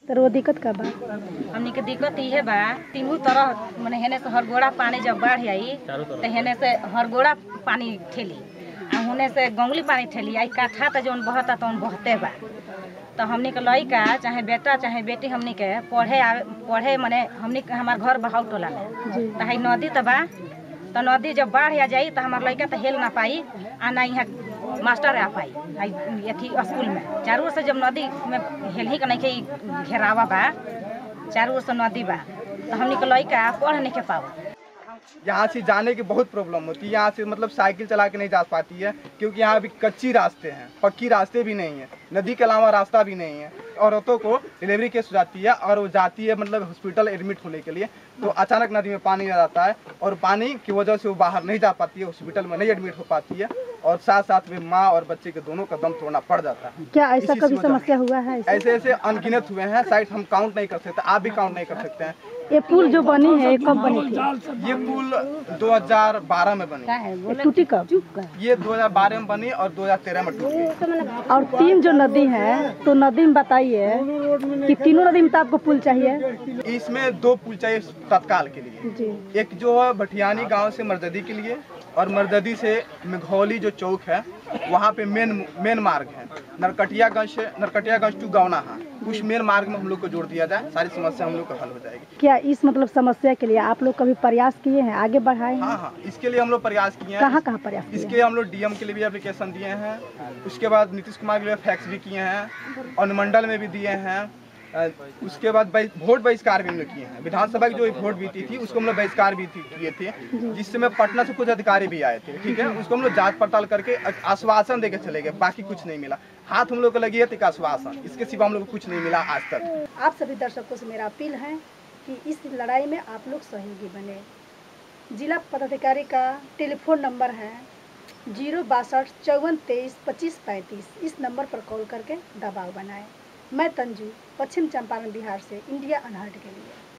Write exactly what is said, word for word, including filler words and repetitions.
तो वो दिक्कत का बा हमनी के दिक्कत ये बा तीनों तरह मने हेने से हरगोड़ा पानी जब बाढ़ आई तो हेने से हरगोड़ा पानी ठेली आ होने से गंगली पानी ठेली आई काठा तो जौन बहता तो बहते बा। तो हमनी के लड़का चाहे बेटा चाहे बेटी हमनी के पढ़े पढ़े मने हमनी हमार घर बहाव टोला में तो है नदी तो बा। तो नदी जब बाढ़ आ जाई तो हमार लड़का तो हेल ना पाई आ ना यहाँ मास्टर आ पाई अथी स्कूल में। चारों ओर से जब नदी में हेल ही के नहीं के घेरावा बा चारों ओर से नदी बा तो हमनी के लड़का पढ़ नहीं के पाओ। यहाँ से जाने की बहुत प्रॉब्लम होती है। यहाँ से मतलब साइकिल चला के नहीं जा पाती है क्योंकि यहाँ भी कच्ची रास्ते हैं, पक्की रास्ते भी नहीं है, नदी के अलावा रास्ता भी नहीं है। औरतों को डिलीवरी केस हो जाती है और वो जाती है मतलब हॉस्पिटल एडमिट होने के लिए तो अचानक नदी में पानी आ जाता है और पानी की वजह से वो बाहर नहीं जा पाती है, हॉस्पिटल में नहीं एडमिट हो पाती है और साथ साथ में माँ और बच्चे के दोनों का दम तोड़ना पड़ जाता है। क्या ऐसा कभी समस्या हुआ है? ऐसे ऐसे अनगिनत हुए हैं, शायद हम काउंट नहीं कर सकते, आप भी काउंट नहीं कर सकते हैं। ये पुल जो बनी है कब बनी थी? ये पुल दो हज़ार बारह में बनी। टूटी कब? ये दो हज़ार बारह में बनी और दो हज़ार तेरह में टूटी। और तीन जो नदी है तो नदी में बताइए कि तीनों नदी में तो आपको पुल चाहिए? इसमें दो पुल चाहिए तत्काल के लिए जी। एक जो है भटियानी गांव से मर्ददी के लिए और मर्ददी से मेघौली जो चौक है वहाँ पे मेन मेन मार्ग है। नरकटियागंज से नरकटियागंज टू गौनाहा उस मेन मार्ग में हम लोग को जोड़ दिया जाए, सारी समस्या हम लोग का हल हो जाएगी। क्या इस मतलब समस्या के लिए आप लोग कभी प्रयास किए हैं, आगे बढ़ाए हैं? हाँ हाँ इसके लिए हम लोग प्रयास किए हैं। कहाँ कहाँ प्रयास? इसके लिए हम लोग डीएम के लिए भी एप्लीकेशन दिए हैं, उसके बाद नीतीश कुमार के लिए फैक्स भी किए हैं, अनुमंडल में भी दिए हैं, उसके बाद वोट बहिष्कार भी हम लोग किए हैं। विधानसभा की जो वोट बीती थी उसको हम लोग बहिष्कार भी किए थे, जिसमें पटना से कुछ अधिकारी भी आए थे, ठीक है। उसको हम लोग जांच पड़ताल करके आश्वासन देके चले गए, बाकी कुछ नहीं मिला। हाथ हम लोग को लगी है एक आश्वासन, इसके सिवा हम लोग को कुछ नहीं मिला आज तक। आप सभी दर्शकों से मेरा अपील है कि इस लड़ाई में आप लोग सहयोगी बने। जिला पदाधिकारी का टेलीफोन नंबर है जीरो बासठ चौवन तेईस पच्चीस पैंतीस। इस नंबर पर कॉल करके दबाव बनाएं। मैं तंजू, पश्चिम चंपारण बिहार से इंडिया अनहर्ड के लिए।